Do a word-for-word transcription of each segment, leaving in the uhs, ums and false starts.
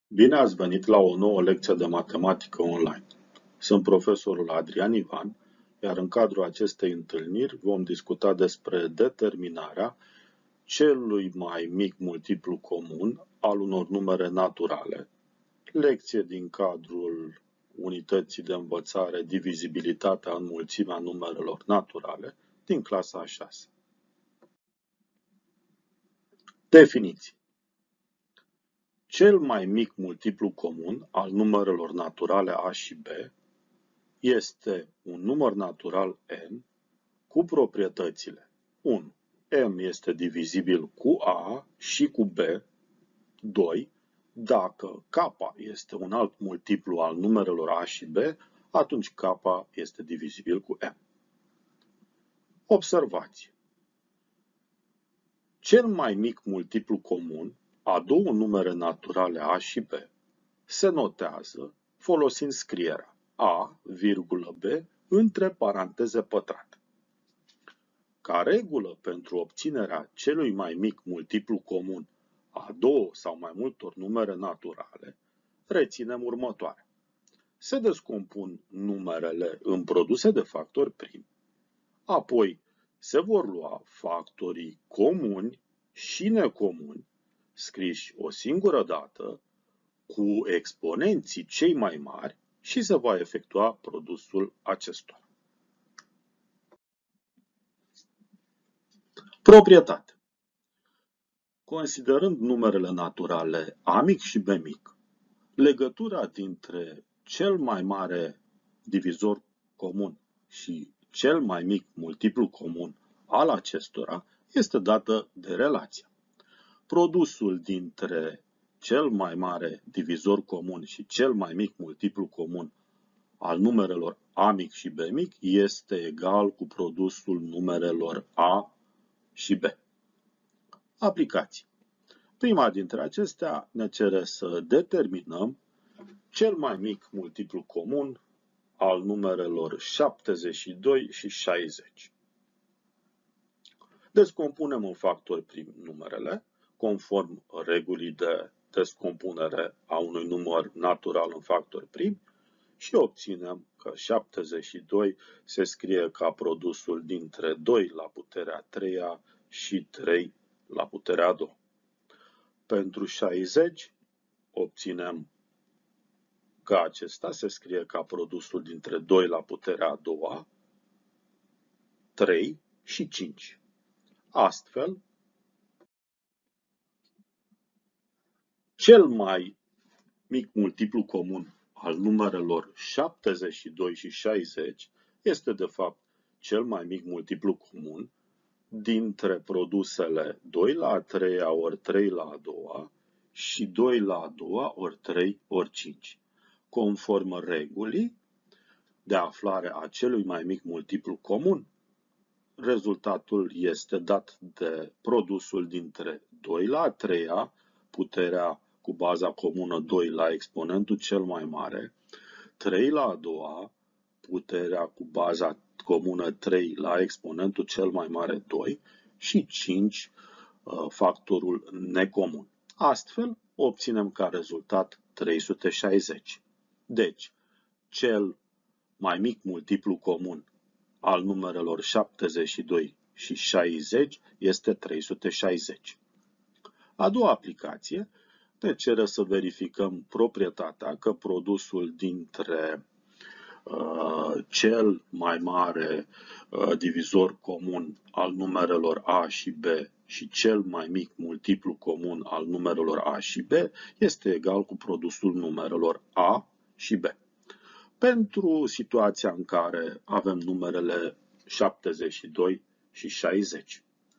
Bine ați venit la o nouă lecție de matematică online. Sunt profesorul Adrian Ivan, iar în cadrul acestei întâlniri vom discuta despre determinarea celui mai mic multiplu comun al unor numere naturale, lecție din cadrul unității de învățare Divizibilitatea în mulțimea numerelor naturale din clasa a șasea. Definiții. Cel mai mic multiplu comun al numerelor naturale A și B este un număr natural n cu proprietățile unu. M este divizibil cu A și cu B. doi. Dacă K este un alt multiplu al numerelor A și B, atunci K este divizibil cu M. Observație. Cel mai mic multiplu comun a două numere naturale A și B se notează folosind scrierea A, B între paranteze pătrate. Ca regulă pentru obținerea celui mai mic multiplu comun a două sau mai multor numere naturale, reținem următoarea. Se descompun numerele în produse de factori primi, apoi se vor lua factorii comuni și necomuni, scriși o singură dată, cu exponenții cei mai mari și se va efectua produsul acestora. Proprietate. Considerând numerele naturale A mic și B mic, legătura dintre cel mai mare divizor comun și cel mai mic multiplu comun al acestora este dată de relația. Produsul dintre cel mai mare divizor comun și cel mai mic multiplu comun al numerelor A mic și B mic este egal cu produsul numerelor A și B. Aplicații. Prima dintre acestea ne cere să determinăm cel mai mic multiplu comun al numerelor șaptezeci și doi și șaizeci. Descompunem în factori primi numerele, conform regulii de descompunere a unui număr natural în factori primi, și obținem că șaptezeci și doi se scrie ca produsul dintre doi la puterea a treia și trei la puterea a doua. Pentru șaizeci obținem că acesta se scrie ca produsul dintre doi la puterea a doua, trei și cinci. Astfel, cel mai mic multiplu comun al numerelor șaptezeci și doi și șaizeci este de fapt cel mai mic multiplu comun dintre produsele doi la a treia ori trei la a doua și doi la a doua ori trei ori cinci. Conform regulii de aflare a celui mai mic multiplu comun, rezultatul este dat de produsul dintre doi la a treia, puterea cu baza comună doi la exponentul cel mai mare, trei la a doua, puterea cu baza comună trei la exponentul cel mai mare doi și cinci, factorul necomun. Astfel, obținem ca rezultat trei sute șaizeci. Deci, cel mai mic multiplu comun al numerelor șaptezeci și doi și șaizeci este trei sute șaizeci. A doua aplicație ne cere să verificăm proprietatea că produsul dintre uh, cel mai mare uh, divizor comun al numerelor A și B și cel mai mic multiplu comun al numerelor A și B este egal cu produsul numerelor A și B. Pentru situația în care avem numerele șaptezeci și doi și șaizeci.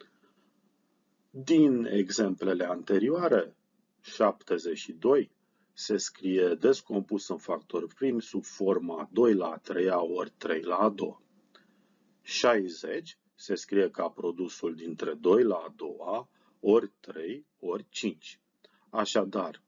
Din exemplele anterioare, șaptezeci și doi se scrie descompus în factori primi sub forma doi la a treia ori trei la a doua. șaizeci se scrie ca produsul dintre doi la a doua ori trei ori cinci. Așadar,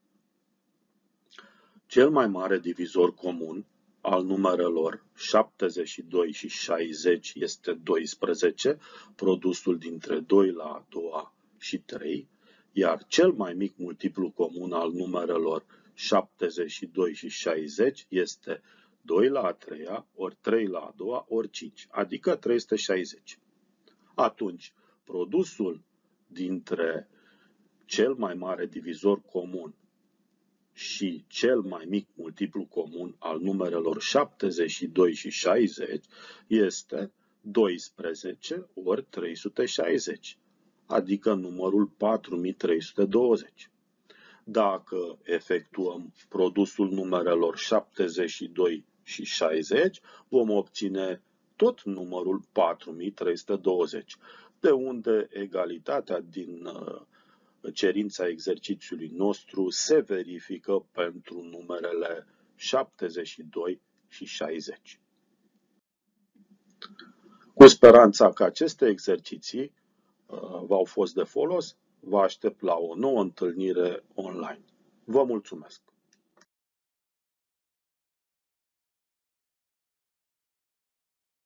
cel mai mare divizor comun al numerelor șaptezeci și doi și șaizeci este doisprezece, produsul dintre doi la a doua și trei, iar cel mai mic multiplu comun al numerelor șaptezeci și doi și șaizeci este doi la a treia, ori trei la a doua, ori cinci, adică trei sute șaizeci. Atunci, produsul dintre cel mai mare divizor comun și cel mai mic multiplu comun al numerelor șaptezeci și doi și șaizeci este doisprezece ori trei sute șaizeci, adică numărul patru mii trei sute douăzeci. Dacă efectuăm produsul numerelor șaptezeci și doi și șaizeci, vom obține tot numărul patru mii trei sute douăzeci, de unde egalitatea din cerința exercițiului nostru se verifică pentru numerele șaptezeci și doi și șaizeci. Cu speranța că aceste exerciții uh, v-au fost de folos, vă aștept la o nouă întâlnire online. Vă mulțumesc!